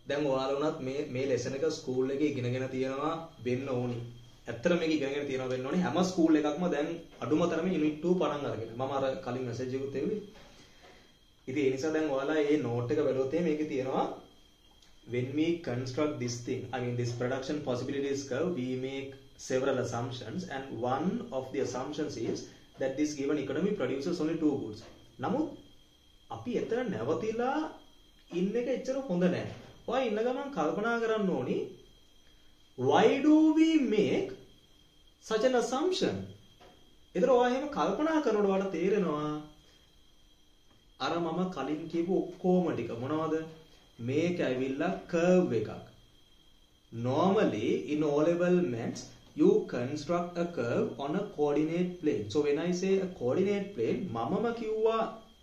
දැන් ඔයාලා උනත් මේ ලෙසන් එක ස්කූල් එකේ ඉගෙනගෙන තියෙනවා වෙන්න ඕනි. ඇත්තට මේක ඉගෙනගෙන තියෙනවා වෙන්න ඕනි. හැම ස්කූල් එකක්ම දැන් අඩුම තරමේ යුනිට් 2 පටන් අරගෙන. මම අර කලින් මැසේජ් එකකුත් එවුවේ. ඉතින් ඒ නිසා දැන් ඔයාලා මේ නෝට් එක බලුවොත් මේකේ තියෙනවා when we construct this thing, I mean this production possibilities curve, we make several assumptions, and one of the assumptions is that this given economy produces only 2 goods. නමුත් අපි එතන නැවතිලා ඉන්න එක එච්චර හොඳ නැහැ. ඔයා ඉන්න ගමන් කල්පනා කරන්න ඕනි, why do we make such an assumption? ඒතර ඔයා එහෙම කල්පනා කරනකොට ඔයාලට තේරෙනවා අර මම කලින් කියපු ඔක්කොම ටික මොනවද? මේක ඇවිල්ලා curve එකක්. Normally in O level maths you construct a curve on a coordinate plane. So when I say a coordinate plane, මමම කිව්වා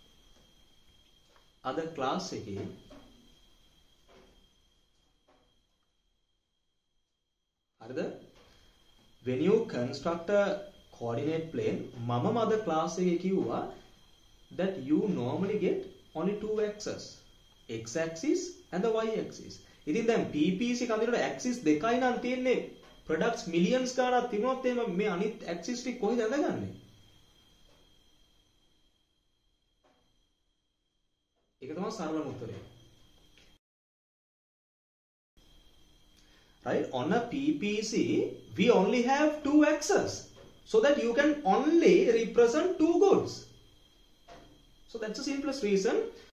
අද ක්ලාස් එකේ හරිද? When you construct a coordinate plane, මමම අද ක්ලාස් එකේ කිව්වා that you normally get only 2 axes, x axis and the y axis. ඉතින් දැන් PPC කඳිනකොට axis දෙකයි නම් තියෙන්නේ. products millions ගාණක් තිබුණොත් එහෙම මේ අනිත් axis ටික කොහෙද ඇඳගන්නේ? ඒක තමයි සරලම උත්තරය. Right? On a PPC we only have 2 axes, so that you can only represent 2 goods. So that's the simplest reason